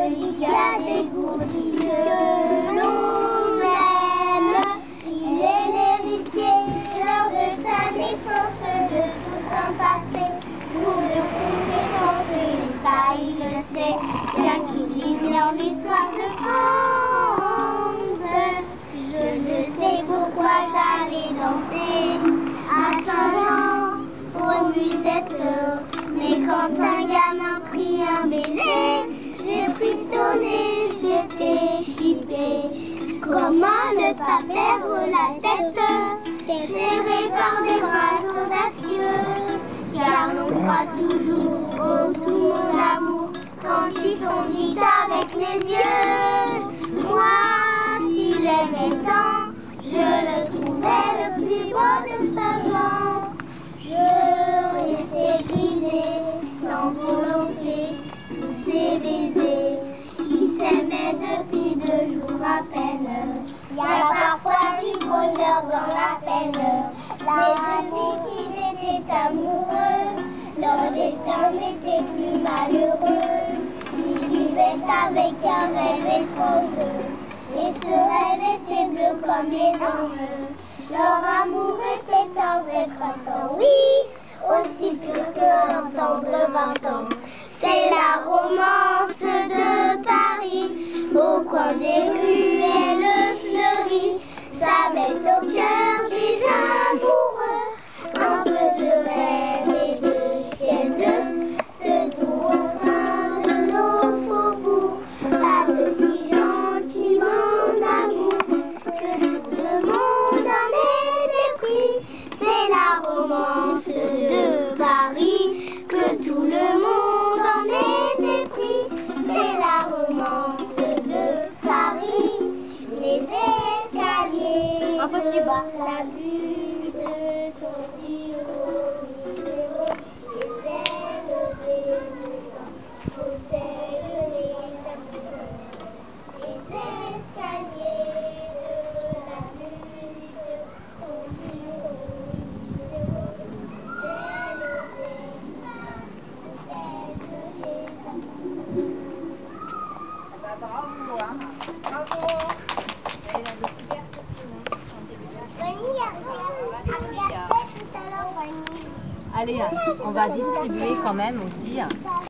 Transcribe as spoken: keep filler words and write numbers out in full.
il y a des gourris que l'on aime. Il est l'héritier lors de sa naissance de tout un passé. Pour de conséquences, et ça il le sait, bien qu'il ignore l'histoire de France. Je ne sais pourquoi j'allais danser à Saint-Jean aux musettes, mais quand un gamin prit un baiser, j'ai frissonné, j'étais chippée. Comment ne pas perdre la tête, serrée par des bras audacieux, car l'on croit toujours au doux mon amour quand ils sont dits avec les yeux. Moi qui l'aimais tant, je le trouvais le plus beau de sa genre. Je restais brisée sans volonté sous ses baisers qui s'aimaient depuis deux jours à peine. Il y a parfois du bonheur dans la peine. Mais depuis qu'ils étaient amoureux, leur destin n'était plus malheureux. Ils vivaient avec un rêve étrange, et ce rêve était bleu comme les anges. Leur amour était un vrai printemps, oui, aussi pur que l'entendre vingt ans. C'est la romance de Paris, au coin des ruelles fleuries. Ça met au cœur des amoureux un peu de rêve et de ciel bleu. Ce doux refrain de nos faubourgs parle si gentiment d'amour que tout le monde en est épris. C'est la romance de Paris, que tout le monde en est épris. C'est la romance de Paris, les escaliers de la butte sont du haut numéro, les ailes des possèdent les habitants. Les escaliers de la butte sont du haut numéro, les ailes des possèdent les habitants. Bah, bravo, hein. Bravo. Elle a des super copines, hein. Fanny a regardé tout à l'heure, Fanny. Allez, on va distribuer quand même aussi.